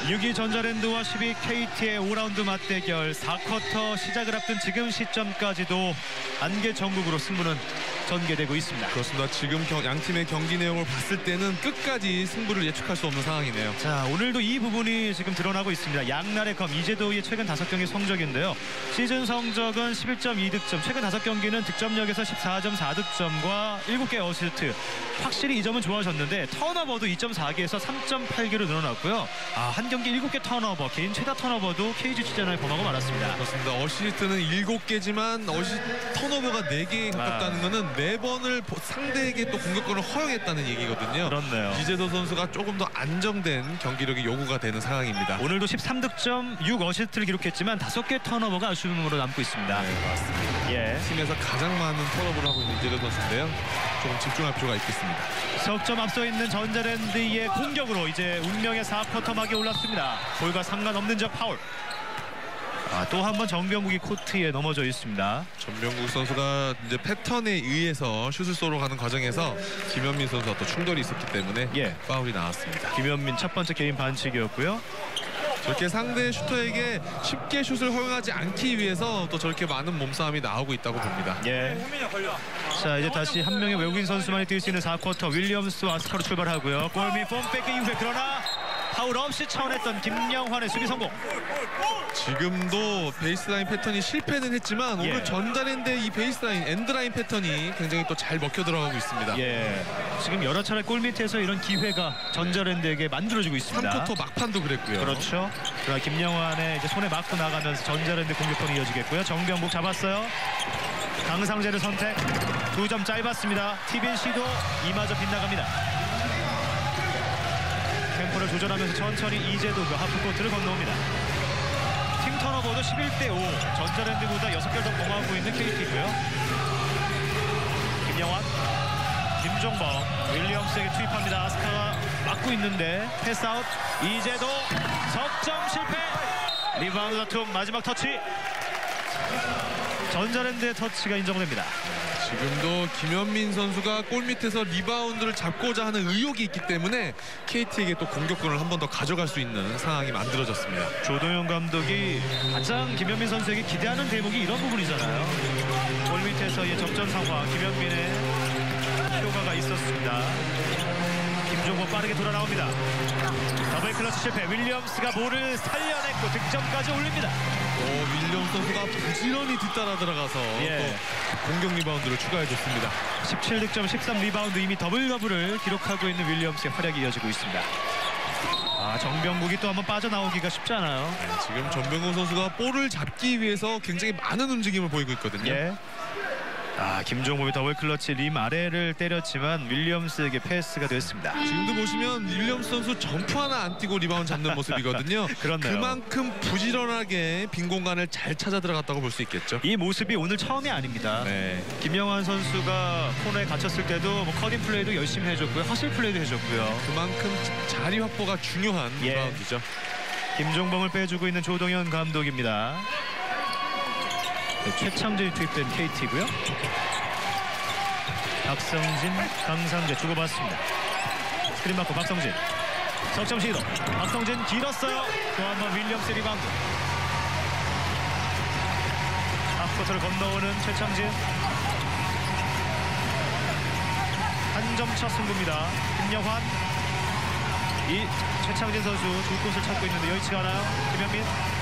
6위 전자랜드와 10위 KT의 5라운드 맞대결 4쿼터 시작을 앞둔 지금 시점까지도 안개 전국으로 승부는 전개되고 있습니다. 그렇습니다. 지금 양 팀의 경기 내용을 봤을 때는 끝까지 승부를 예측할 수 없는 상황이네요. 자, 오늘도 이 부분이 지금 드러나고 있습니다. 양날의 검 이재도의 최근 5경기 성적인데요. 시즌 성적은 11.2득점, 최근 5경기는 득점력에서 14점 4득점과 7개 어시스트. 확실히 이 점은 좋아졌는데 턴오버도 2.4개에서 3.8개로 늘어났고요. 한 경기 7개 턴오버, 개인 최다 턴오버도 KG 출전을 범하고 말았습니다. 그렇습니다. 어시스트는 7개지만 턴오버가 4개에 가깝다는 것은 4번을 상대에게 또 공격권을 허용했다는 얘기거든요. 그렇네요. 이재도 선수가 조금 더 안정된 경기력이 요구가 되는 상황입니다. 오늘도 13득점 6어시스트를 기록했지만 5개 턴오버가 아쉬움으로 남고 있습니다. 네, 맞습니다. 예. 팀에서 가장 많은 턴오버를 하고 있는 이재도 선수인데요. 조금 집중할 필요가 있겠습니다. 석점 앞서 있는 전자랜드의 공격으로 이제 운명의 4쿼터 막이 올랐습니다. 볼과 상관없는 적 파울. 또 한 번 정병국이 코트에 넘어져 있습니다. 전병국 선수가 이제 패턴에 의해서 슛을 쏘러 가는 과정에서 김현민 선수와 또 충돌이 있었기 때문에 파울이 나왔습니다. 김현민 첫 번째 개인 반칙이었고요. 저렇게 상대 슈터에게 쉽게 슛을 허용하지 않기 위해서 또 저렇게 많은 몸싸움이 나오고 있다고 봅니다. 예. 자, 이제 다시 한 명의 외국인 선수만이 뛸 수 있는 4쿼터 윌리엄스와 아스카로 출발하고요. 골밑 폼백 이후에 그러나 파울 없이 차원했던 김영환의 수비 성공. 지금도 베이스라인 패턴이 실패는 했지만 오늘 전자랜드의 이 베이스라인 엔드라인 패턴이 굉장히 또 잘 먹혀 들어가고 있습니다. 예. 지금 여러 차례 골밑에서 이런 기회가 전자랜드에게 만들어지고 있습니다. 3쿼터 막판도 그랬고요. 그렇죠. 그러나 김영환의 이제 손에 맞고 나가면서 전자랜드 공격권이 이어지겠고요. 정병국 잡았어요. 강상재를 선택. 2점 짧았습니다. 티빈 시도 이마저 빗나갑니다. 템포를 조절하면서 천천히 이재도가 하프코트를 건너옵니다. 팀 턴오버도 11대5. 전자랜드보다 6개 더 범하고 있는 KT고요. 김영환, 김종범, 윌리엄스에게 투입합니다. 아스카가 막고 있는데 패스아웃. 이재도 석점 실패. 리바운드 다툼 마지막 터치. 전자랜드의 터치가 인정됩니다. 지금도 김현민 선수가 골밑에서 리바운드를 잡고자 하는 의욕이 있기 때문에 KT에게 또 공격권을 한 번 더 가져갈 수 있는 상황이 만들어졌습니다. 조동현 감독이 가장 김현민 선수에게 기대하는 대목이 이런 부분이잖아요. 골밑에서의 접전 상황, 김현민의 효과가 있었습니다. 김종범 빠르게 돌아 나옵니다. 더블 클러치 실패. 윌리엄스가 볼을 살려냈고 득점까지 올립니다. 윌리엄스 선수가 부지런히 뒤따라 들어가서 또 공격 리바운드를 추가해줬습니다. 17득점 13 리바운드 이미 더블을 기록하고 있는 윌리엄스의 활약이 이어지고 있습니다. 정병국이 또 한번 빠져나오기가 쉽지 않아요. 지금 전병국 선수가 볼을 잡기 위해서 굉장히 많은 움직임을 보이고 있거든요. 김종범이 더블 클러치 림 아래를 때렸지만 윌리엄스에게 패스가 됐습니다. 지금도 보시면 윌리엄스 선수 점프 하나 안 뛰고 리바운드 잡는 모습이거든요. 그렇네요. 그만큼 부지런하게 빈 공간을 잘 찾아 들어갔다고 볼 수 있겠죠. 이 모습이 오늘 처음이 아닙니다. 김영환 선수가 코너에 갇혔을 때도 커팅 플레이도 열심히 해줬고요. 허슬 플레이도 해줬고요. 그만큼 자리 확보가 중요한 리바운드죠. 김종범을 빼주고 있는 조동현 감독입니다. 최창진이 투입된 KT고요. 박성진, 강상재 주고받습니다. 스크린 받고 박성진. 석점 시도. 박성진 길었어요. 또 한 번 윌리엄스 리바운드. 앞코트를 건너오는 최창진. 한 점 차 승부입니다. 김영환. 이 최창진 선수 두 곳을 찾고 있는데 여의치가 않아요. 김현민.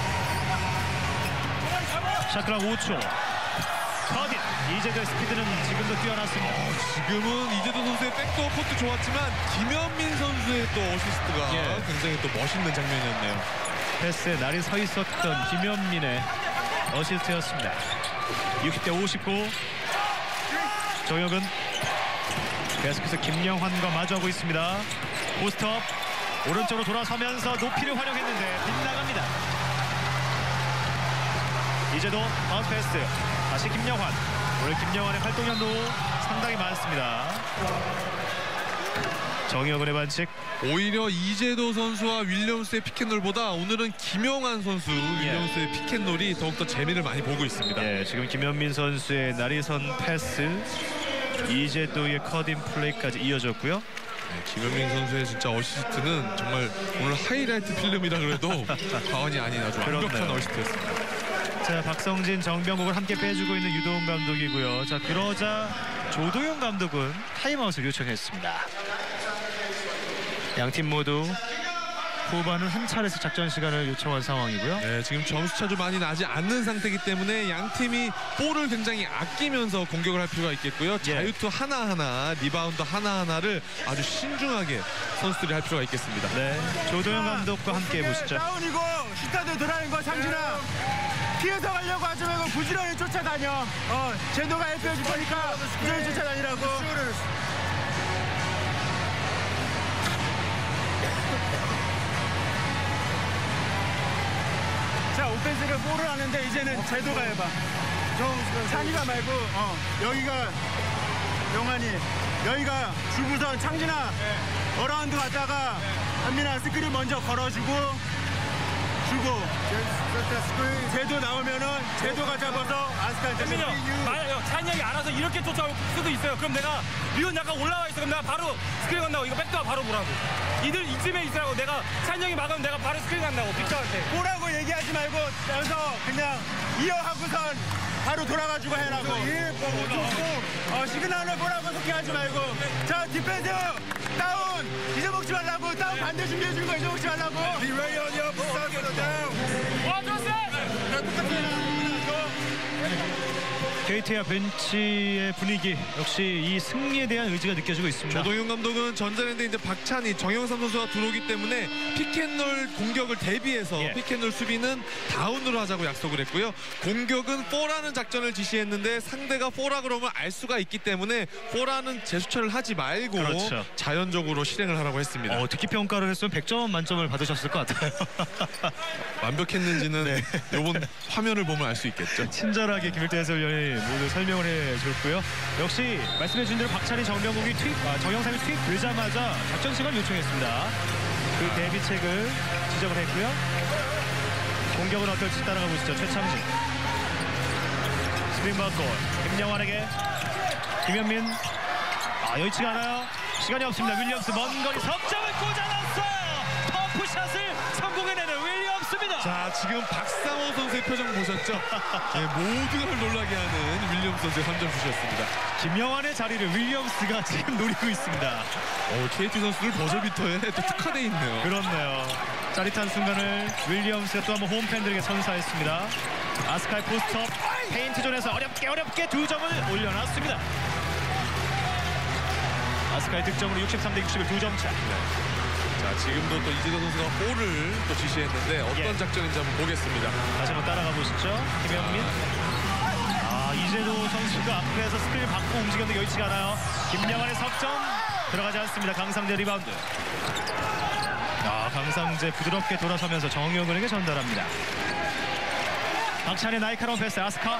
샤크락 5초. 커딘. 이재도의 스피드는 지금도 뛰어났습니다. 지금은 이재도 선수의 백도어 컷도 좋았지만 김현민 선수의 또 어시스트가 굉장히 또 멋있는 장면이었네요. 패스에 날이 서 있었던 김현민의 어시스트였습니다. 60대 59. 정혁은 계속해서 김영환과 마주하고 있습니다. 포스트업. 오른쪽으로 돌아서면서 높이를 활용했는데 빗나갑니다. 이제도 바운스 패스. 다시 김영환. 오늘 김영환의 활동 연도 상당히 많습니다. 정혁은의 반칙. 오히려 이재도 선수와 윌리엄스의 피켓놀보다 오늘은 김영환 선수 윌리엄스의 피켓놀이 더욱더 재미를 많이 보고 있습니다. 지금 김현민 선수의 날이선 패스, 이재도의 커딘 플레이까지 이어졌고요. 김현민 선수의 진짜 어시스트는 정말 오늘 하이라이트 필름이라 그래도 과언이 아닌 아주 완벽한 그렇네요. 어시스트였습니다. 자, 박성진, 정병국을 함께 빼주고 있는 유도훈 감독이고요. 자, 그러자 조도영 감독은 타임아웃을 요청했습니다. 양팀 모두 후반은 한 차례씩 작전 시간을 요청한 상황이고요. 네, 지금 점수차도 많이 나지 않는 상태이기 때문에 양 팀이 볼을 굉장히 아끼면서 공격을 할 필요가 있겠고요. 자유투 하나하나, 리바운드 하나하나를 아주 신중하게 선수들이 할 필요가 있겠습니다. 네, 조도영 감독과 함께 해보시죠. 다운이고 슈타도 들어가는 거 상진아. 피해서 가려고 하지 말고 부지런히 쫓아다녀. 제노가 해줘줄 거니까 부지런히 쫓아다니라고. 자, 오펜스를 볼을 하는데 이제는 제도가 해봐. 찬이가 말고 여기가 용환이, 여기가 주부선 창진아 어라운드 갔다가 한민아 스크린 먼저 걸어주고 주고 제도 나오면은 제도가 잡아서 아스카한테 현민이 형, 만약 찬이 형이 알아서 이렇게 쫓아올 수도 있어요. 그럼 내가 리온 약간 올라와 있어. 그럼 내가 바로 스크린 간다고. 이거 백도어 바로 보라고. 이들 이쯤에 있으라고. 내가 찬이 형이 막으면 내가 바로 스크린 간다고. 빅터한테. 보라고 얘기하지 말고 여기서 그냥 이어하고선 바로 돌아가지고 해라고. 시그널을 보라고 속행하지 말고. 자, 디펜스 다운 잊어먹지 말라고. 다운 반대 준비해주는 거 잊어먹지 말라고. KT와 벤치의 분위기 역시 이 승리에 대한 의지가 느껴지고 있습니다. 조동현 감독은 전자랜드 이제 박찬희, 정영삼 선수가 들어오기 때문에 피켓롤 공격을 대비해서 피켓롤 수비는 다운으로 하자고 약속을 했고요. 공격은 4라는 작전을 지시했는데 상대가 4라 그러면 알 수가 있기 때문에 4라는 재수처를 하지 말고 그렇죠. 자연적으로 실행을 하라고 했습니다. 듣기 평가를 했으면 100점 만점을 받으셨을 것 같아요. 완벽했는지는 이번 화면을 보면 알 수 있겠죠. 친절하게 김일태 해설위원이 모두 설명을 해줬고요. 역시 말씀해주신 대로 박찬희, 정병국이 정영삼이 투입되자마자 작전 시간 요청했습니다. 그 대비책을 지적을 했고요. 공격은 어떨지 따라가 보시죠. 최창진, 스크린 받고 김영환에게 김현민, 여의치가 않아요. 시간이 없습니다. 윌리엄스 먼 거리 석점을 꽂아놨어요. 터프샷을 성공해내는 윌리엄스입니다. 자, 지금 박상호 선수의 표정 보셨죠? 모두가 놀라게 하는 윌리엄스 선수의 3점 슛이었습니다. 김영환의 자리를 윌리엄스가 지금 노리고 있습니다. KT 선수들 버저비터에 또 특화되어 있네요. 그렇네요. 짜릿한 순간을 윌리엄스가 또 한번 홈팬들에게 선사했습니다. 아스카의 포스트업 페인트존에서 어렵게 2점을 올려놨습니다. 아스카의 득점으로 63대 61 2점 차. 자, 지금도 또 이재도 선수가 볼을 또 지시했는데 어떤 작전인지 한번 보겠습니다. 다시 한번 따라가 보시죠. 김현민. 이재도 선수가 앞에서 스크린 받고 움직였는데 여의치가 않아요. 김영환의 석점 들어가지 않습니다. 강상재 리바운드. 강상재 부드럽게 돌아서면서 정영근에게 전달합니다. 박찬희 날카로운 패스. 아스카.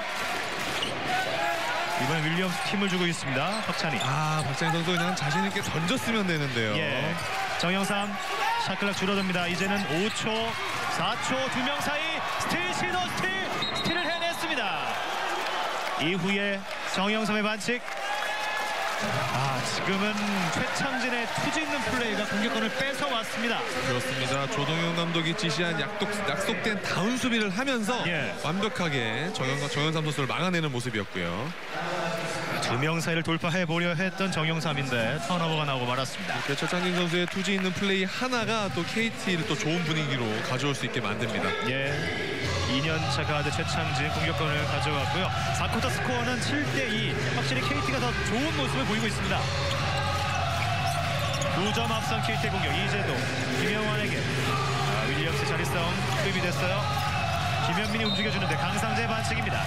이번엔 윌리엄스 팀을 주고 있습니다. 박찬희. 박찬희 선수 그냥 자신 있게 던졌으면 되는데요. 정영삼 샷클락 줄어듭니다. 이제는 5초, 4초 2명 사이 스틸 시도 스틸을 해냈습니다. 이후에 정영삼의 반칙. 지금은 최창진의 투지 있는 플레이가 공격권을 뺏어왔습니다. 그렇습니다. 조동현 감독이 지시한 약속된 다운 수비를 하면서 완벽하게 정영삼 선수를 막아내는 모습이었고요. 2명 사이를 돌파해보려 했던 정영삼인데 턴오버가 나오고 말았습니다. 최창진 선수의 투지 있는 플레이 하나가 또 KT를 또 좋은 분위기로 가져올 수 있게 만듭니다. 2년차 가드 최창진 공격권을 가져갔고요. 4쿼터 스코어는 7대2. 확실히 KT가 더 좋은 모습을 보이고 있습니다. 2점 앞선 KT 공격. 이재도 김영환에게 윌리엄스 자리싸움 투입이 됐어요. 김현민이 움직여주는데 강상재 반칙입니다.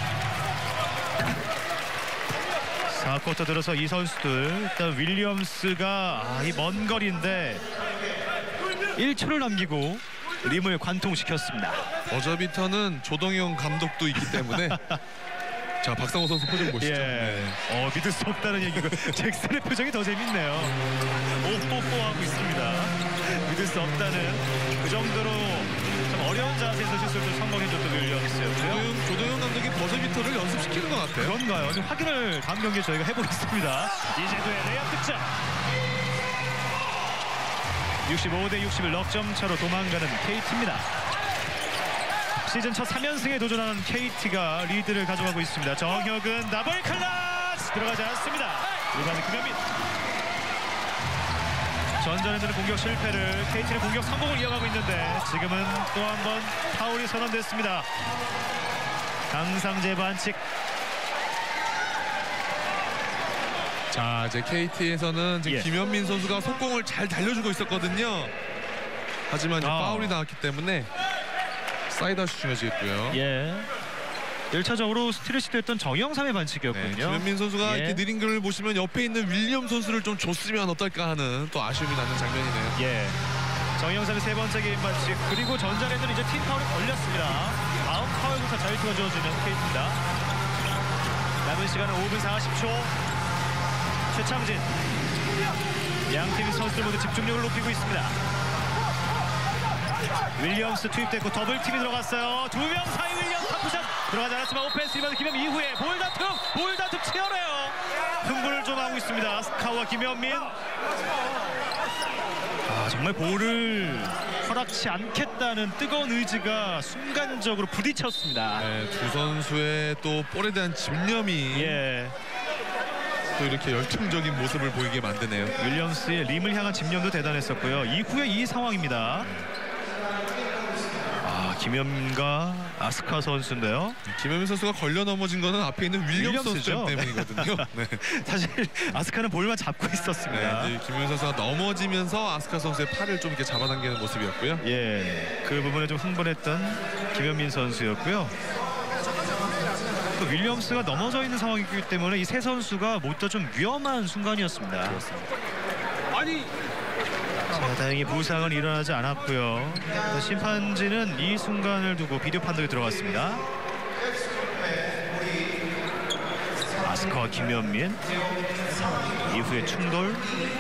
4쿼터 들어서 이 선수들 일단 윌리엄스가 이 먼 거리인데 1초를 남기고 림을 관통시켰습니다. 버저비터는 조동현 감독도 있기 때문에 자, 박상호 선수 표정 보시죠. 믿을 수 없다는 얘기고 잭슨의 표정이 더 재밌네요. 오호호 하고 있습니다. 믿을 수 없다는 그 정도로 좀 어려운 자세에서 슛을 성공해줬던 윌리엄스였고요. 조동현 감독이 버저비터를 연습시키는 것 같아요. 그런가요? 좀 확인을 다음 경기에 저희가 해보겠습니다. 이재도의 레이업 득점. 65대 61 넉점 차로 도망가는 KT입니다. 시즌 첫 3연승에 도전하는 KT가 리드를 가져가고 있습니다. 정혁은 더블 클러치 들어가지 않습니다. 리바운드 김현민. 전자랜드는 공격 실패를, KT는 공격 성공을 이어가고 있는데 지금은 또 한 번 파울이 선언됐습니다. 강상재 반칙. 자, 이제 KT에서는 지금 예. 김현민 선수가 속공을 잘 달려주고 있었거든요. 하지만 이제 파울이 나왔기 때문에 사이드아웃이 중요해지겠고요. 예. 1차적으로 스틸을 시도했던 정영삼의 반칙이었군요. 네, 김현민 선수가 예. 이렇게 느린 글을 보시면 옆에 있는 윌리엄 선수를 좀 줬으면 어떨까 하는 또 아쉬움이 나는 장면이네요. 예. 정영삼의 세 번째 게임 반칙, 그리고 전자랜드는 이제 팀 파울이 걸렸습니다. 다음 파울부터 자유투가 주어지는 케이스입니다. 남은 시간은 5분 40초. 최창진. 양팀 선수들 모두 집중력을 높이고 있습니다. 윌리엄스 투입됐고 더블팀이 들어갔어요. 두 명 사이 윌리엄스 탑부샷 들어가지 않았지만 오펜스 리바운드 김현민 이후에 볼다툼 치열해요. 흥분을 좀 하고 있습니다. 아스카와 김현민. 정말 볼을 허락치 않겠다는 뜨거운 의지가 순간적으로 부딪혔습니다. 네, 두 선수의 또 볼에 대한 집념이 예. 또 이렇게 열정적인 모습을 보이게 만드네요. 윌리엄스의 림을 향한 집념도 대단했었고요. 이후에 이 상황입니다. 김현민과 아스카 선수인데요. 김현민 선수가 걸려 넘어진 거는 앞에 있는 윌리엄 선수 윌리엄스죠. 때문이거든요. 네. 사실 아스카는 볼만 잡고 있었습니다. 네, 김현민 선수가 넘어지면서 아스카 선수의 팔을 좀 이렇게 잡아당기는 모습이었고요. 예, 그 부분에 좀 흥분했던 김현민 선수였고요. 또 윌리엄스가 넘어져 있는 상황이기 때문에 이 세 선수가 모두 좀 위험한 순간이었습니다. 그렇습니다. 자, 다행히 부상은 일어나지 않았고요. 심판진은 이 순간을 두고 비디오 판독이 들어갔습니다. 아스카와 김현민 이후에 충돌.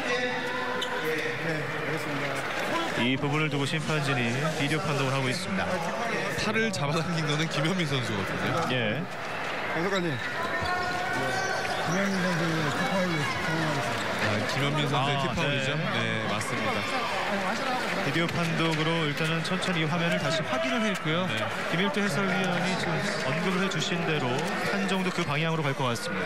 이 부분을 두고 심판진이 비디오 판독을 하고 있습니다. 팔을 잡아당긴 거는 김현민 선수거든요. 예. 감독관님, 김현민 선수의 투파울로 성공하겠습니다. 김현민 선수의 킥파울이죠. 네. 네, 맞습니다. 비디오 판독으로 일단은 천천히 이 화면을 다시 확인을 했고요. 네. 김일두 해설위원이 지금 언급을 해주신 대로 판정도 그 방향으로 갈 것 같습니다.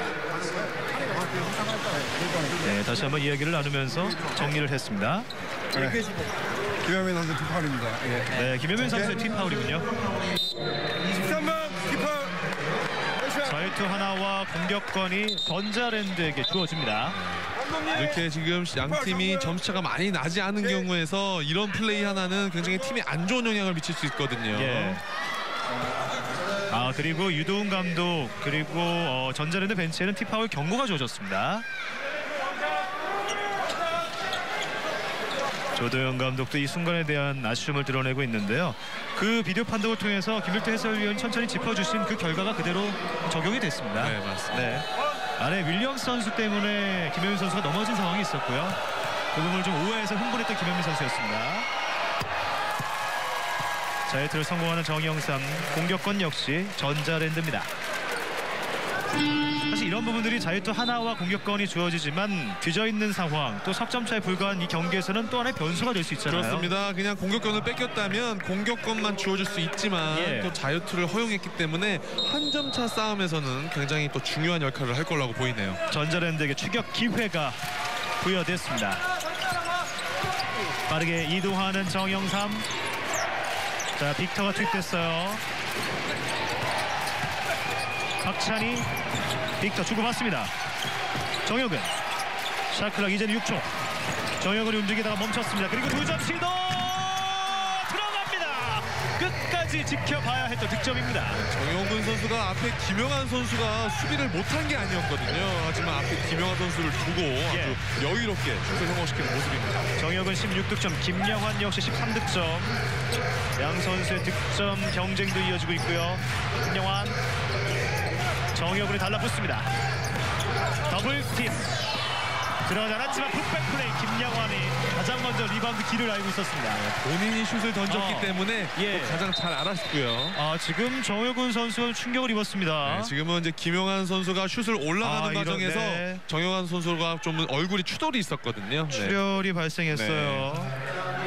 네, 다시 한번 이야기를 나누면서 정리를 했습니다. 네. 김현민 선수 투파울입니다. 예. 네, 김현민 선수의 팀 파울이군요. 13번 투파울. 자유투 하나와 공격권이 전자랜드에게 주어집니다. 이렇게 지금 양 팀이 점수차가 많이 나지 않은 경우에서 이런 플레이 하나는 굉장히 팀에 안 좋은 영향을 미칠 수 있거든요. 예. 그리고 유도훈 감독 그리고 전자랜드 벤치에는 팀 파울 경고가 주어졌습니다. 조도영 감독도 이 순간에 대한 아쉬움을 드러내고 있는데요. 그 비디오 판독을 통해서 김일두 해설위원이 천천히 짚어주신 그 결과가 그대로 적용이 됐습니다. 네, 맞습니다. 네. 안에 윌리엄스 선수 때문에 김현민 선수가 넘어진 상황이 있었고요. 그 부분을 좀 오해해서 흥분했던 김현민 선수였습니다. 자유투를 성공하는 정영삼, 공격권 역시 전자랜드입니다. 사실 이런 부분들이 자유투 하나와 공격권이 주어지지만 뒤져있는 상황, 또 석점차에 불과한 이 경기에서는 또 하나의 변수가 될 수 있잖아요. 그렇습니다. 그냥 공격권을 뺏겼다면 공격권만 주어질 수 있지만 예. 또 자유투를 허용했기 때문에 한 점차 싸움에서는 굉장히 또 중요한 역할을 할 거라고 보이네요. 전자랜드에게 추격 기회가 부여됐습니다. 빠르게 이동하는 정영삼. 자, 빅터가 투입됐어요. 박찬희, 빅터 주고받습니다. 정혁은 샤클락 이제는 6초. 정혁은 움직이다가 멈췄습니다. 그리고 2점 시도 들어갑니다. 끝까지 지켜봐야 했던 득점입니다. 정용근 선수가 앞에 김영환 선수가 수비를 못한 게 아니었거든요. 하지만 앞에 김영환 선수를 두고 아주 여유롭게 슛을 성공시키는 모습입니다. 정혁은 16득점, 김영환 역시 13득점. 양 선수의 득점 경쟁도 이어지고 있고요. 김영환, 정혁은이 달라붙습니다. 더블팀 들어가지 않았지만 풋백 플레이. 김영환이 가장 먼저 리바운드 길을 알고 있었습니다. 본인이 슛을 던졌기 때문에 예. 또 가장 잘 알았고요. 지금 정혁은 선수가 충격을 입었습니다. 네, 지금은 이제 김영환 선수가 슛을 올라가는 과정에서 네. 정영환 선수가 좀 얼굴이 추돌이 있었거든요. 네. 출혈이 발생했어요.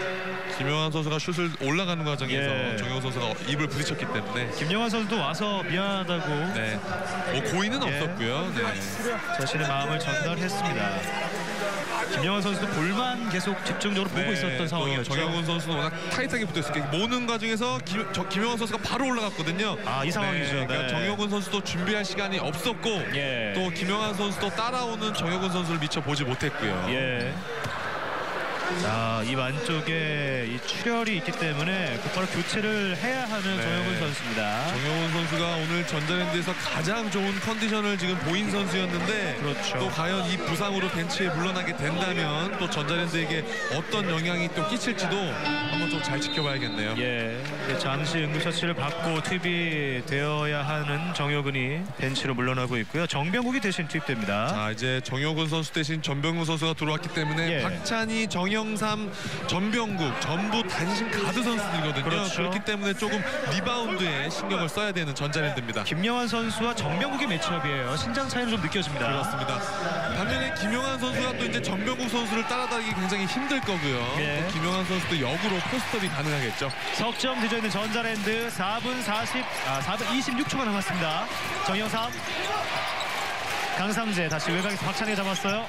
김영환 선수가 슛을 올라가는 과정에서 예. 정영훈 선수가 입을 부딪혔기 때문에 김영환 선수도 와서 미안하다고 네, 뭐 고의는 예. 없었고요. 네. 자신의 마음을 전달했습니다. 김영환 선수도 볼만 계속 집중적으로 보고 있었던 상황이었죠. 정영훈 선수는 워낙 타이트하게 붙어있었기 때문에 모는 과정에서 김영환 선수가 바로 올라갔거든요. 아, 이 상황이죠. 네, 그러니까 네. 정영훈 선수도 준비할 시간이 없었고 예. 또 김영환 선수도 따라오는 정영훈 선수를 미처 보지 못했고요. 예. 자, 이 안쪽에 이 출혈이 있기 때문에 곧바로 교체를 해야 하는 정영훈 선수입니다. 정영훈 선수가 오늘 전자랜드에서 가장 좋은 컨디션을 지금 보인 선수였는데 그렇죠. 또 과연 이 부상으로 벤치에 물러나게 된다면 또 전자랜드에게 어떤 영향이 또 끼칠지도 한번 좀 잘 지켜봐야겠네요. 예, 잠시 응급처치를 받고 투입이 되어야 하는 정효근이 벤치로 물러나고 있고요. 정병국이 대신 투입됩니다. 자, 이제 정효근 선수 대신 전병국 선수가 들어왔기 때문에 예. 박찬희, 정영삼, 전병국 전부 단신 가드 선수들이거든요. 그렇죠. 그렇기 때문에 조금 리바운드에 신경을 써야 되는 전자랜드입니다. 김영환 선수와 정병국의 매치업이에요. 신장 차이는 좀 느껴집니다. 그렇습니다. 반면에 김영환 선수가 또 이제 전병국 선수를 따라다니기 굉장히 힘들 거고요. 예. 또 김영환 선수도 역으로 포스트업이 가능하겠죠. 석점 뒤져 있는 전자랜드 4분 26초가 남았습니다. 정영삼, 강상재 다시 외곽에서 박찬희가 잡았어요.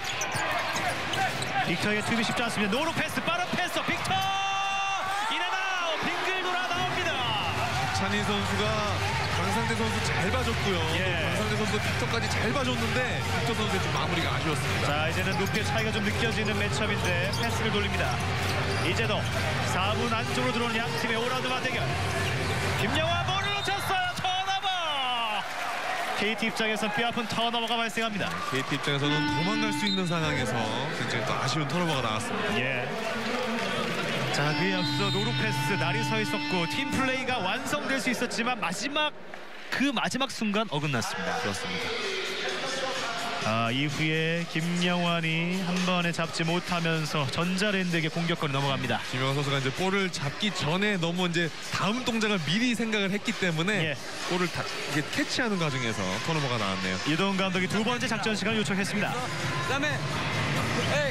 빅터에게 투입이 쉽지 않습니다. 노루 패스, 빠른 패스, 빅터! 인앤아웃, 빙글 돌아 나옵니다. 찬희 선수가 강상대 선수 잘 봐줬고요. 예. 또 강상대 선수 빅터까지 잘 봐줬는데 빅터 선수의 좀 마무리가 아쉬웠습니다. 자, 이제는 높이의 차이가 좀 느껴지는 매치업인데 패스를 돌립니다. 이제도 4분 안쪽으로 들어오는 양 팀의 5라운드 맞대결. 김영환 볼을 놓쳤어요. 턴오버. KT 입장에선 뼈아픈 턴오버가 발생합니다. KT 입장에서는 도망갈 수 있는 상황에서 굉장히 또 아쉬운 턴오버가 나왔습니다. 예. 자, 그에 앞서 노루 패스 날이 서 있었고 팀 플레이가 완성될 수 있었지만 마지막 순간 어긋났습니다. 그렇습니다. 아, 이후에 김영환이 한 번에 잡지 못하면서 전자랜드에게 공격권이 넘어갑니다. 김영환 선수가 이제 볼을 잡기 전에 너무 이제 다음 동작을 미리 생각을 했기 때문에 예. 볼을 다 이게 캐치하는 과정에서 턴오버가 나왔네요. 이동훈 감독이 두 번째 작전 시간을 요청했습니다. 그다음에 에이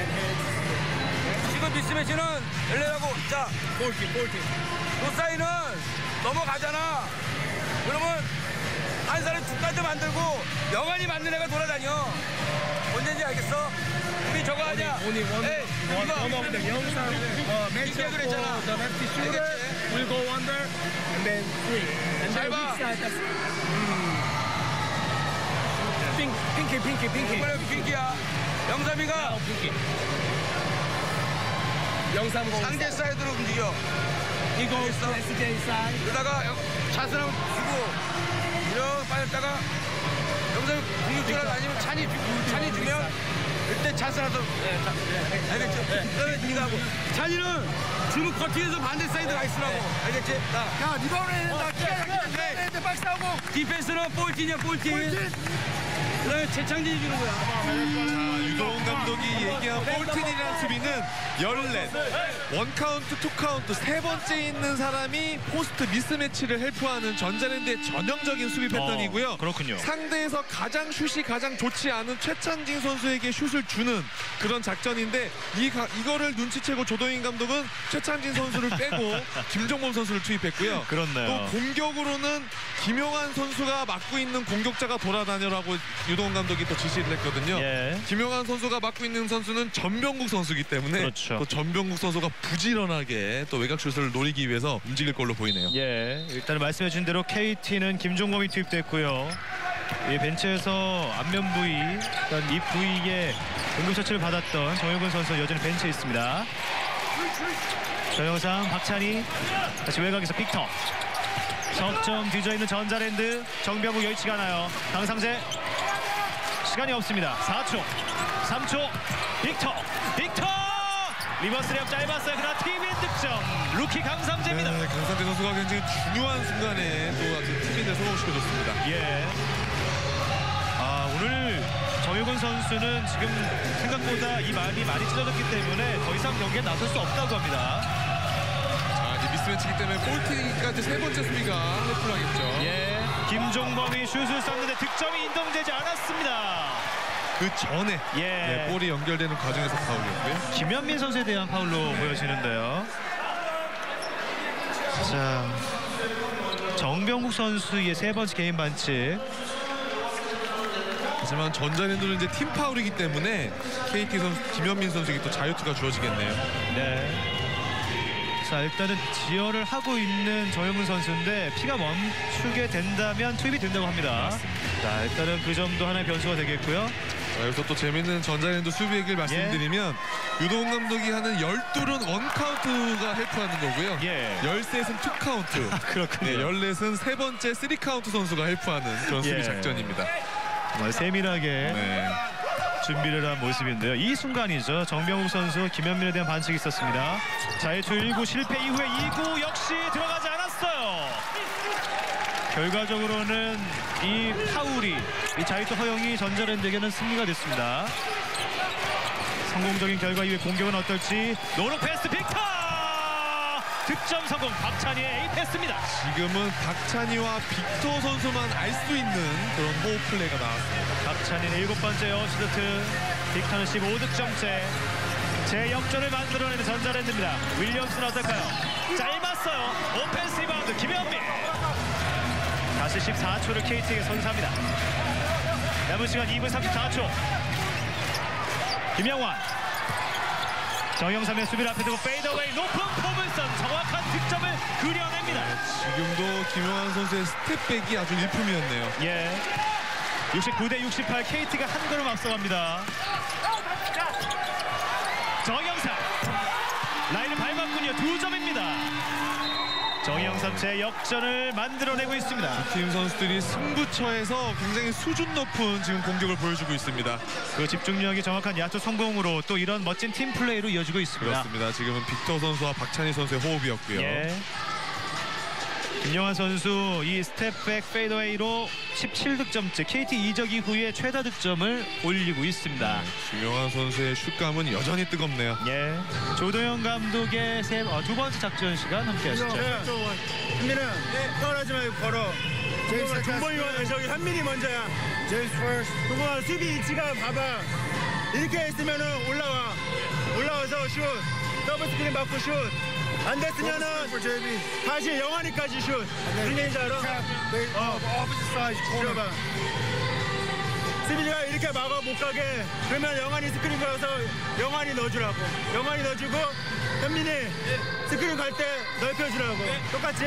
지금 미스매치는 열려라고. 자 볼킥 노사이는 넘어가잖아. 그러면 한 사람이 두 가지 만들고 영환이 맞는 애가 돌아다녀. 언제인지 알겠어? 우리 저거 하냐? 에이 이거 이게 그랬잖아. 알겠지? We'll go under and then three. And 잘 then 봐. weak side. That's pinky. 이번에 핑키야. 영삼이가 영삼 공. 상대 사이드로 움직여. He goes to SJ side. 그러다가 찬스 한번 주고 이렇게 빠졌다가 영삼이 공격수가 아니면 찬이 주면 그때 찬스 나서 알겠지? 그다음에 네가 하고 찬이는 주는 커팅에서 반대 사이드 가 있으라고. 알겠지? 야, 리바운드 나 기가 막히는데 박스하고. 디펜스는 볼팀이야 볼팀. 그다음에 최창진이 주는 거야. 자, 유동훈 감독이 얘기한 볼틴이라는 수비는 14 원카운트, 투카운트 세 번째 있는 사람이 포스트 미스매치를 헬프하는 전자랜드의 전형적인 수비 패턴이고요. 그렇군요. 상대에서 가장 슛이 가장 좋지 않은 최찬진 선수에게 슛을 주는 그런 작전인데 이거를 눈치채고 조동인 감독은 최찬진 선수를 빼고 김종범 선수를 투입했고요. 그렇네요. 또 공격으로는 김용환 선수가 맡고 있는 공격자가 돌아다녀라고 유동훈 감독이 또 지시를 했거든요. 예. 김용환 선수가 맡고 있는 선수는 전병국 선수이기 때문에 그렇죠. 또 전병국 선수가 부지런하게 또 외곽슛을 노리기 위해서 움직일 걸로 보이네요. 예, 일단 말씀해 주신 대로 KT는 김종범이 투입됐고요. 이 벤치에서 안면 부위, 일단 이 부위에 응급처치를 받았던 정효근 선수 여전히 벤치에 있습니다. 저 영상 박찬희 다시 외곽에서 빅터. 석점 뒤져있는 전자랜드. 정병국 여의치가 않아요. 강상재 시간이 없습니다. 4초 3초 빅터 리버스 랩 짧았어요. 그러나 팀인 득점 루키 강상재입니다. 네, 강상재 선수가 굉장히 중요한 순간에 또 팀인을 성공시켜줬습니다. 예. 아, 오늘 정효근 선수는 지금 생각보다 이 마음이 많이 찢어졌기 때문에 더 이상 경기에 나설 수 없다고 합니다. 자, 이제 미스매치기 때문에 볼팅까지 세 번째 수비가 헬프하겠죠. 예. 김종범이 슛을 쐈는데 득점이 인정되지 않았습니다. 그 전에 예. 네, 볼이 연결되는 과정에서 파울이었고요. 김현민 선수에 대한 파울로 보여지는데요. 자, 정병국 선수의 세 번째 개인 반칙. 하지만 전자랜드는 이제 팀 파울이기 때문에 KT 선수 김현민 선수에게 또 자유투가 주어지겠네요. 네. 자, 일단은 지혈을 하고 있는 정영근 선수인데 피가 멈추게 된다면 투입이 된다고 합니다. 자, 일단은 그 점도 하나의 변수가 되겠고요. 자, 여기서 또 재밌는 전자랜드 수비 얘기를 말씀드리면 유도훈 감독이 하는 12은 원카운트가 헬프하는 거고요. 예. 13은 투카운트. 그렇군요. 네, 14은 세 번째 3카운트 선수가 헬프하는 그런 수비 예. 작전입니다. 정말 세밀하게 네. 준비를 한 모습인데요. 이 순간이죠. 정병욱 선수 김현민에 대한 반칙이 있었습니다. 자유투 1구 실패 이후에 2구 역시 들어가지 않았어요. 결과적으로는 이 파울이 이 자유투 허용이 전자랜드에게는 승리가 됐습니다. 성공적인 결과 이후에 공격은 어떨지. 노로 패스 빅터! 득점 성공. 박찬희의 A 패스입니다. 지금은 박찬희와 빅터 선수만 알 수 있는 그런 호흡 플레이가 나왔습니다. 박찬희는 7번째 어시스트, 빅터는 15득점째. 제 역전을 만들어내는 전자랜드입니다. 윌리엄스는 어떨까요? 짧았어요. 오펜스 리바운드 김현민. 다시 14초를 KT에게 선사합니다. 남은 시간 2분 34초. 김영환. 정영삼의 수비를 앞에 두고 페이더웨이 높은 포물선 정확한 득점을 그려냅니다. 지금도 김영환 선수의 스텝백이 아주 일품이었네요. 예. 69대 68 KT가 한 걸음 앞서갑니다. 정영삼 라인을 밟았군요. 2점입니다. 정영삼 제 역전을 만들어내고 있습니다. 팀 선수들이 승부처에서 굉장히 수준 높은 지금 공격을 보여주고 있습니다. 그 집중력이 정확한 야투 성공으로 또 이런 멋진 팀 플레이로 이어지고 있습니다. 그렇습니다. 지금은 빅터 선수와 박찬희 선수의 호흡이었고요. 예. 김영환 선수 이 스텝백 페이더웨이로 17득점째 KT 이적 이후에 최다 득점을 올리고 있습니다. 김영환 선수의 슛감은 여전히 뜨겁네요. 예. 조도영 감독의 두 번째 작전 시간 함께 하시죠. 현민아, 떠나지 말고 걸어. 종범이 저기 현민이 먼저야. 종범아 수비 위치가 봐봐. 이렇게 있으면은 올라와서 슛. 더블 스크린 받고 슛. 안 됐으면은 다시 영환이까지 슛. 무슨 얘기인지 알아? 들어봐. 수빈이가 이렇게 막아 못 가게. 그러면 영환이 스크린 가서 영환이 넣어주라고. 영환이 넣어주고 현민이 스크린 갈 때 넓혀주라고. 똑같이.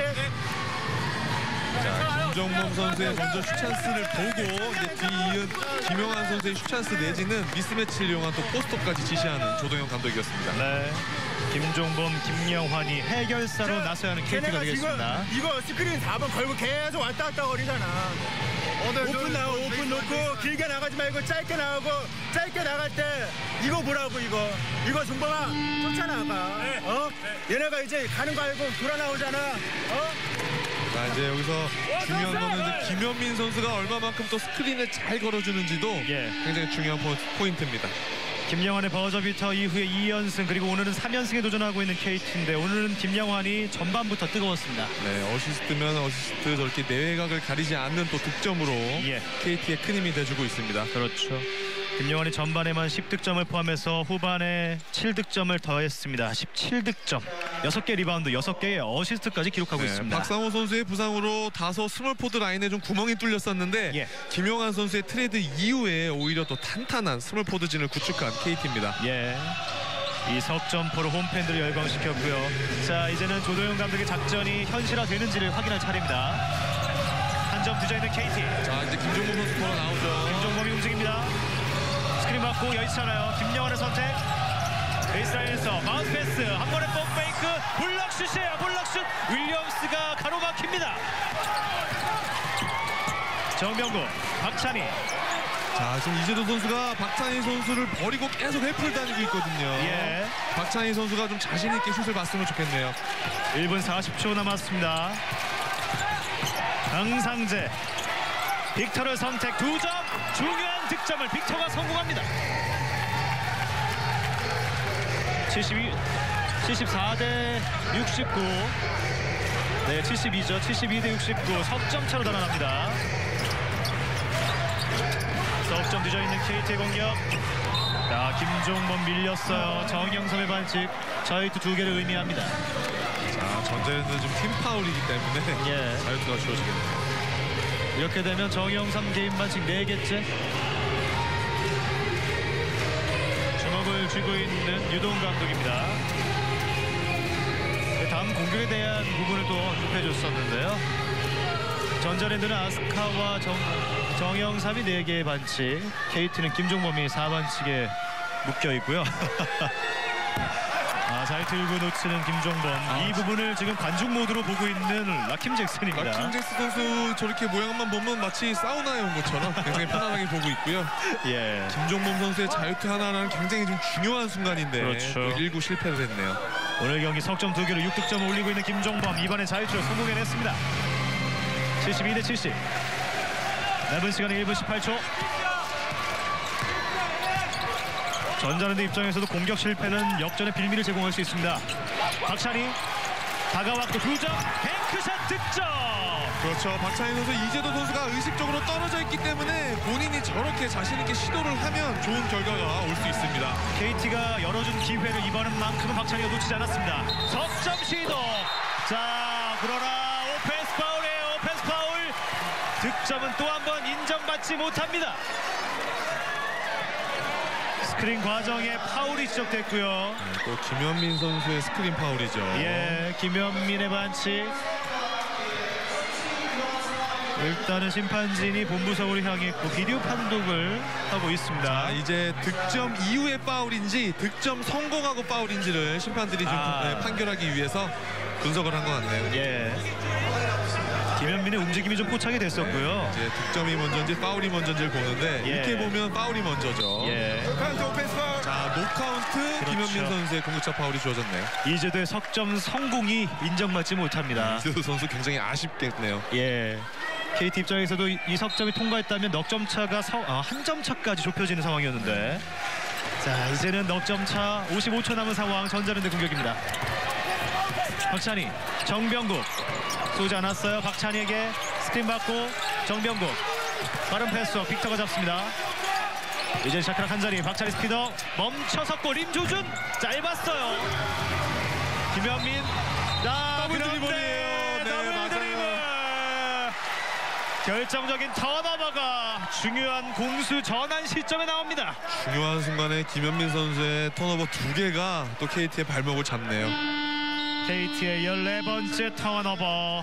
자, 김정범 선수의 먼저 슛 찬스를 보고 이제 뒤이은 김영환 선수의 슛 찬스 내지는 미스매치를 이용한 또 포스트까지 지시하는 조동현 감독이었습니다. 네. 김종범, 김영환이 해결사로 나서야 하는 KT가 되겠습니다. 이거 스크린 4번 걸고 계속 왔다 갔다 거리잖아. 오픈 나와, 오픈 놓고 길게 나가지 말고 짧게 나가고 짧게 나갈 때 이거 보라고 이거 종범아 쫓아나가. 얘네가 이제 가는 거 알고 돌아 나오잖아. 자, 이제 여기서 중요한 거는 이제 김현민 선수가 얼마만큼 또 스크린을 잘 걸어주는지도 예. 굉장히 중요한 포인트입니다. 김영환의 버저비터 이후에 2연승 그리고 오늘은 3연승에 도전하고 있는 KT인데 오늘은 김영환이 전반부터 뜨거웠습니다. 네, 어시스트면 어시스트 저렇게 내외각을 가리지 않는 또 득점으로 예. KT에 큰 힘이 돼주고 있습니다. 그렇죠. 김영환이 전반에만 10득점을 포함해서 후반에 7득점을 더했습니다. 17득점, 6개 리바운드, 6개의 어시스트까지 기록하고 있습니다. 박상호 선수의 부상으로 다소 스몰포드 라인에 좀 구멍이 뚫렸었는데 예. 김영환 선수의 트레이드 이후에 오히려 더 탄탄한 스몰포드진을 구축한 KT입니다. 예. 이 석점포로 홈팬들을 열광시켰고요. 자, 이제는 조도영 감독의 작전이 현실화되는지를 확인할 차례입니다. 한 점 뒤져 있는 KT. 자, 이제 김종범 선수 돌아 나오죠. 김종범이 움직입니다. 스크린 받고 여의치 않아요. 김영환의 선택. 베이스라인에서 마운트 패스. 한 번에 pom페이크. 블락슛이에요. 블락슛. 윌리엄스가 가로막힙니다. 정명구, 박찬희. 자, 지금 이재도 선수가 박찬희 선수를 버리고 계속 헬프를 다니고 있거든요. 예. 박찬희 선수가 좀 자신 있게 슛을 봤으면 좋겠네요. 1분 40초 남았습니다. 강상재. 빅터를 선택 2점. 중요한 득점을 빅터가 성공합니다. 74대 69. 네, 72죠. 72대 69. 석점 차로 달아납니다. 석점 뒤져 있는 KT의 공격. 자, 김종범 밀렸어요. 정영삼의 반칙. 자유투 2개를 의미합니다. 자, 전자랜드는 지금 팀 파울이기 때문에 예. 자유투가 주어지겠네요. 이렇게 되면 정영삼 개인 반칙 4개째. 주먹을 쥐고 있는 유동 감독입니다. 다음 공격에 대한 부분을 또 언급해 줬었는데요. 전자랜드는 아스카와 정영삼이 4개의 반칙, KT는 김종범이 4반칙에 묶여 있고요. 잘 들고 놓치는 김종범. 이 부분을 지금 관중 모드로 보고 있는 라킴 잭슨입니다. 라킴 잭슨 선수 저렇게 모양만 보면 마치 사우나에 온 것처럼 굉장히 편안하게 보고 있고요. 예. 김종범 선수의 자유투 하나는 굉장히 좀 중요한 순간인데 그렇죠. 1구 실패를 했네요. 오늘 경기 석점 2개로 6득점을 올리고 있는 김종범. 이번에 자유투를 성공해냈습니다. 72대70. 남은 시간은 1분 18초. 전자랜드 입장에서도 공격 실패는 역전의 빌미를 제공할 수 있습니다. 박찬희 다가왔고 2점, 뱅크샷 득점. 그렇죠. 박찬희 선수, 이재도 선수가 의식적으로 떨어져 있기 때문에 본인이 저렇게 자신 있게 시도를 하면 좋은 결과가 올 수 있습니다. KT가 열어준 기회를 이번만큼은 박찬희가 놓치지 않았습니다. 석점 시도. 자, 그러나 오펜스 파울이에요. 오펜스 파울. 득점은 또 한 번 인정받지 못합니다. 스크린 과정에 파울이 지적됐고요. 또 김현민 선수의 스크린 파울이죠. 예, 김현민의 반칙. 일단은 심판진이 본부석으로 향했고 비디오 판독을 하고 있습니다. 자, 이제 득점 이후의 파울인지 득점 성공하고 파울인지를 심판들이 좀 판결하기 위해서 분석을 한 것 같네요. 예. 김현민의 움직임이 좀 포착이 됐었고요. 이제 득점이 먼저인지 파울이 먼저인지를 보는데 예. 이렇게 보면 파울이 먼저죠. 예. 자, 노카운트. 그렇죠. 김현민 선수의 공격차 파울이 주어졌네요. 이제도의 석점 성공이 인정받지 못합니다. 이재도 선수 굉장히 아쉽겠네요. 예. KT 입장에서도 이 석점이 통과했다면 넉점 차가 한 점 차까지 좁혀지는 상황이었는데, 자, 이제는 넉점 차 55초 남은 상황. 전자랜드 공격입니다. 박찬희, 정병국 쏘지 않았어요. 박찬희에게 스크린 받고 정병국 빠른 패스, 빅터가 잡습니다. 이제 샤크락 한 자리. 박찬희 스피더 멈춰섰고 림조준 짧았어요. 김현민 더블 드리블이에요. 네, 더블 드리블. 결정적인 턴오버가 중요한 공수 전환 시점에 나옵니다. 중요한 순간에 김현민 선수의 턴오버 2개가 또 KT의 발목을 잡네요. KT의 14번째 턴오버.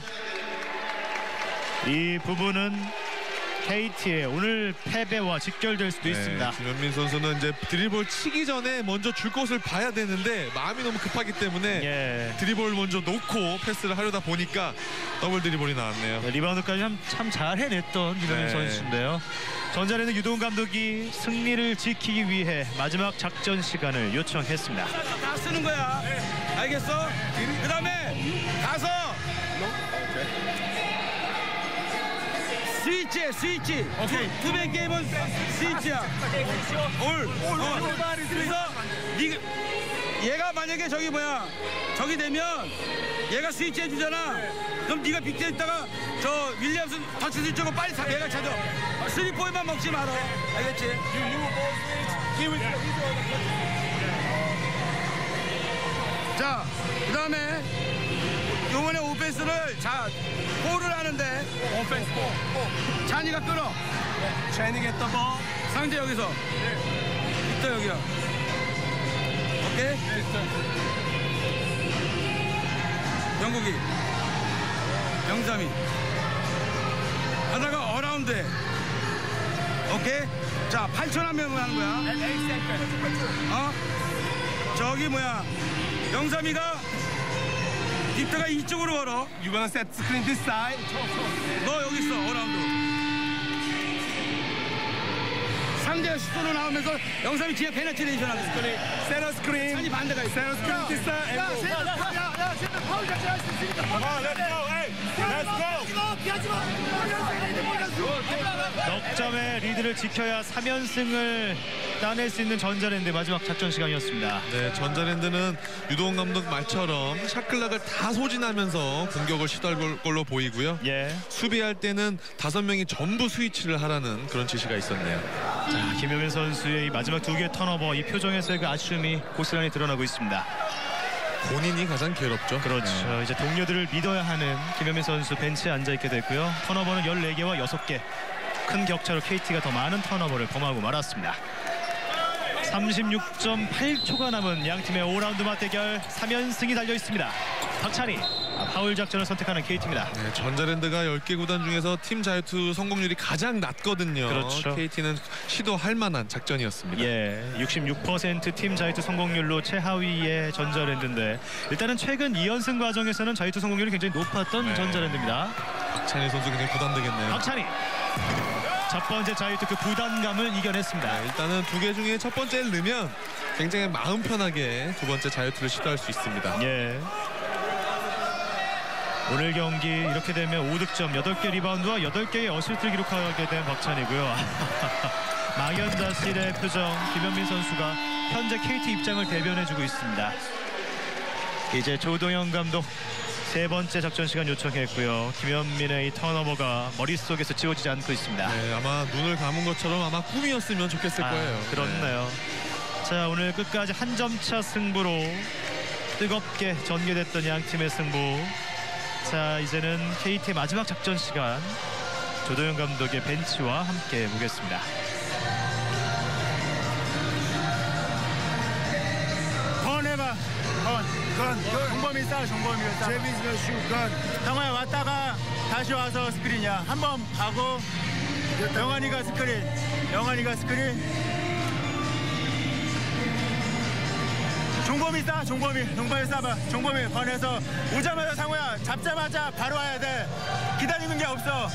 이 부분은 KT의 오늘 패배와 직결될 수도 있습니다. 김현민 선수는 이제 드리블 치기 전에 먼저 줄 것을 봐야 되는데 마음이 너무 급하기 때문에 예. 드리블 먼저 놓고 패스를 하려다 보니까 더블 드리블이 나왔네요. 네, 리바운드까지 참 잘 해냈던 김현민 네. 선수인데요. 전자랜드 유동 감독이 승리를 지키기 위해 마지막 작전 시간을 요청했습니다. 다 쓰는 거야. 알겠어? 그 다음에 가서 스위치. 오케이. 투맨 게임은 스위치야. 올. 그래서 네가 얘가 만약에 저기 되면 얘가 스위치 해주잖아. 그럼 네가 빅대 있다가 저 윌리엄슨 터치스 쪽으로 빨리 얘가 찾아. 3포인트만 먹지 마라. 알겠지? 자, 그 다음에 요번에 오펜스를 볼을 하는데 찬이가 끊어. 상대 여기서 빅터 여기야. 오케이? 영국이 영삼이 하다가 어라운드에. 오케이? 자, 8천 한 명을 하는 거야. 저기 영삼이가 빅터가 이쪽으로 걸어. You gonna set screen this side? 너 여기 있어. 어라운드. 상대가 슈터로 나오면서 영삼이 뒤에 페네트레이션 하는 거야. Set a screen. 찬이 반대가 있어. Set a screen this side. 야, 쟤는 파울 같이 할 수 있으니까. Come on, let's go. Hey, let's go. 피하지 마. 넉점의 리드를 지켜야 3연승을 따낼 수 있는 전자랜드 마지막 작전 시간이었습니다. 네, 전자랜드는 유동 감독 말처럼 샷클락을 다 소진하면서 공격을 시도할 걸로 보이고요. 예. 수비할 때는 5명이 전부 스위치를 하라는 그런 지시가 있었네요. 자, 김현민 선수의 이 마지막 2개의 턴오버, 이 표정에서의 그 아쉬움이 고스란히 드러나고 있습니다. 본인이 가장 괴롭죠. 그렇죠. 이제 동료들을 믿어야 하는 김현민 선수 벤치에 앉아있게 됐고요. 턴오버는 14개와 6개. 큰 격차로 KT가 더 많은 턴오버를 범하고 말았습니다. 36.8초가 남은 양팀의 5라운드 맞대결 3연승이 달려있습니다. 박찬희 파울 작전을 선택하는 KT입니다. 네, 전자랜드가 10개 구단 중에서 팀 자유투 성공률이 가장 낮거든요. 그렇죠. KT는 시도할 만한 작전이었습니다. 예, 66% 팀 자유투 성공률로 최하위의 전자랜드인데 일단은 최근 2연승 과정에서는 자유투 성공률이 굉장히 높았던 네. 전자랜드입니다. 박찬희 선수 굉장히 부담되겠네요. 박찬희 첫 번째 자유투 그 부담감을 이겨냈습니다. 네, 일단은 2개 중에 첫 번째를 넣으면 굉장히 마음 편하게 두 번째 자유투를 시도할 수 있습니다. 예. 오늘 경기 이렇게 되면 5득점, 8개 리바운드와 8개의 어시스트를 기록하게 된 박찬희고요. 막연자실의 표정, 김현민 선수가 현재 KT 입장을 대변해주고 있습니다. 이제 조동현 감독 세 번째 작전 시간 요청했고요. 김현민의 이 턴오버가 머릿속에서 지워지지 않고 있습니다. 네, 아마 눈을 감은 것처럼 아마 꿈이었으면 좋겠을 거예요. 그렇네요. 자, 오늘 끝까지 한 점차 승부로 뜨겁게 전개됐던 양팀의 승부. 자, 이제는 KT의 마지막 작전 시간 조도영 감독의 벤치와 함께 보겠습니다. 건 해봐. 건. 정범이 싸. 정범이가 싸. 재민이가 슛. 건. 형아 왔다가 다시 와서 스크린이야. 한 번 가고 영환이가 스크린. 영환이가 스크린. 종범이 싸. 종범이 싸봐. 종범이 건해서 오자마자 상호야 잡자마자 바로 와야 돼. 기다리는 게 없어.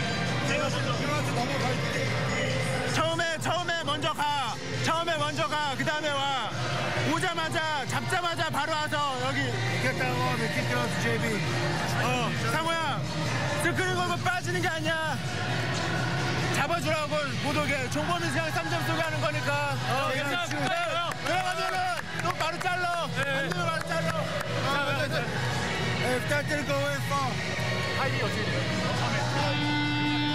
처음에 먼저 가. 그 다음에 와. 오자마자 잡자마자 바로 와서 여기 상호야 스크린 걸고 빠지는 게 아니야. 잡아주라고 못 오게. 종범이 그냥 3점 쏘게 하는 거니까. 들어가면은 또 바로 잘라. 안 되면 바로 잘라. If that didn't go in, fall. 하이이 어떻게 돼요?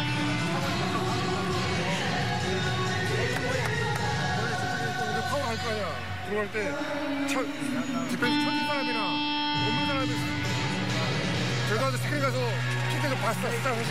파울 할 거 아니야. 들어갈 때 디펜스 쳐진 사람이나 없는 사람이 들어가서 스크린 가서 킥해서 봤어.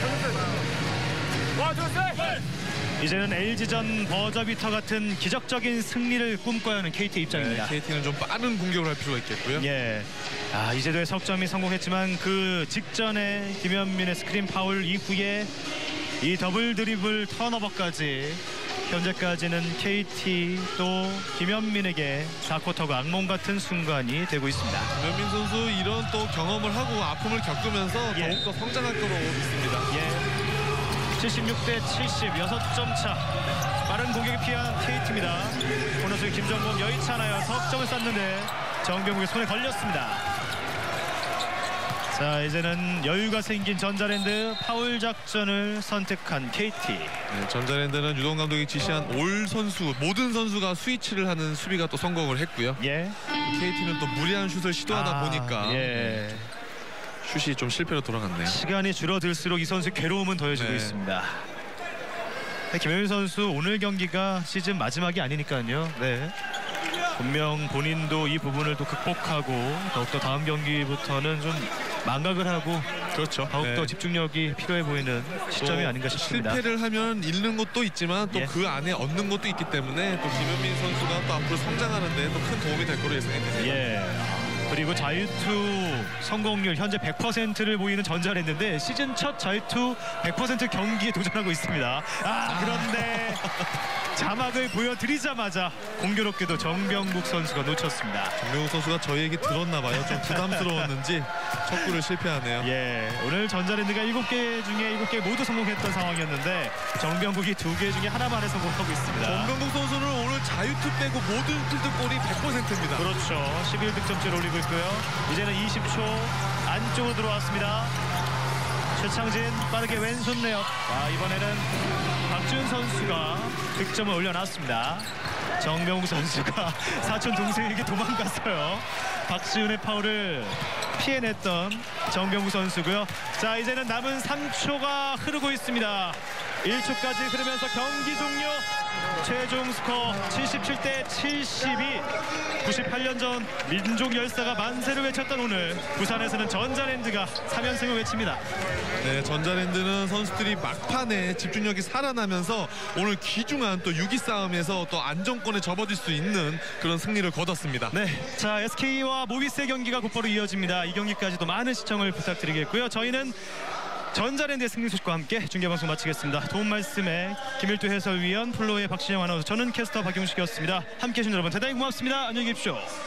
와, 좋았어. 이제는 LG전 버저비터 같은 기적적인 승리를 꿈꿔야 하는 KT 입장입니다. 네, KT는 좀 빠른 공격을 할 필요가 있겠고요. 예. 이제도의 석점이 성공했지만 그 직전에 김현민의 스크린 파울 이후에 이 더블 드리블 턴오버까지 현재까지는 KT 또 김현민에게 4쿼터가 악몽 같은 순간이 되고 있습니다. 김현민 선수 이런 또 경험을 하고 아픔을 겪으면서 더욱더 성장할 거로 믿습니다. 예. 76대 70, 6점 차. 빠른 공격이 피한 KT입니다. 오너수 김정범 여의치않아요. 석점을 쐈는데 정병욱의 손에 걸렸습니다. 자, 이제는 여유가 생긴 전자랜드 파울 작전을 선택한 KT. 네, 전자랜드는 유동 감독이 지시한 올 선수 모든 선수가 스위치를 하는 수비가 또 성공을 했고요. 예. KT는 또 무리한 슛을 시도하다 보니까 예. 슛이 좀 실패로 돌아갔네요. 시간이 줄어들수록 이 선수의 괴로움은 더해지고 네. 있습니다. 김현민 선수 오늘 경기가 시즌 마지막이 아니니까요. 네. 분명 본인도 이 부분을 또 극복하고 더욱더 다음 경기부터는 좀 망각을 하고 그렇죠. 더욱더 네. 집중력이 필요해 보이는 시점이 아닌가 싶습니다. 실패를 하면 잃는 것도 있지만 또 그 안에 얻는 것도 있기 때문에 또 김현민 선수가 또 앞으로 성장하는데 또 큰 도움이 될 거로 예상이 됩니다. 예. 그리고 자유투 성공률 현재 100%를 보이는 전자랜드인데 시즌 첫 자유투 100% 경기에 도전하고 있습니다. 그런데 자막을 보여드리자마자 공교롭게도 정병국 선수가 놓쳤습니다. 정명욱 선수가 저희 얘기 들었나 봐요. 좀 부담스러웠는지 첫 골을 실패하네요. 예, 오늘 전자랜드가 7개 중에 7개 모두 성공했던 상황이었는데 정병국이 2개 중에 하나만에 성공하고 있습니다. 정병국 선수는 오늘 자유투 빼고 모든 필드골이 100%입니다. 그렇죠. 11득점째를 올리고 있고요. 이제는 20초 안쪽으로 들어왔습니다. 최창진 빠르게 왼손 레이업. 이번에는 박지훈 선수가 득점을 올려놨습니다. 정명욱 선수가 사촌 동생에게 도망갔어요. 박지훈의 파울을 피해냈던 정명욱 선수고요. 자, 이제는 남은 3초가 흐르고 있습니다. 1초까지 흐르면서 경기 종료. 최종 스코어 77대 72. 98년 전 민족 열사가 만세를 외쳤던 오늘 부산에서는 전자랜드가 3연승을 외칩니다. 네, 전자랜드는 선수들이 막판에 집중력이 살아나면서 오늘 귀중한 또 6위 싸움에서 또 안정권에 접어들 수 있는 그런 승리를 거뒀습니다. 네, 자 SK와 모비스의 경기가 곧바로 이어집니다. 이 경기까지도 많은 시청을 부탁드리겠고요. 저희는 전자랜드의 승리 소식과 함께 중계방송 마치겠습니다. 도움 말씀에 김일두 해설위원, 플로의 박신영 아나운서, 저는 캐스터 박용식이었습니다. 함께해 주신 여러분 대단히 고맙습니다. 안녕히 계십시오.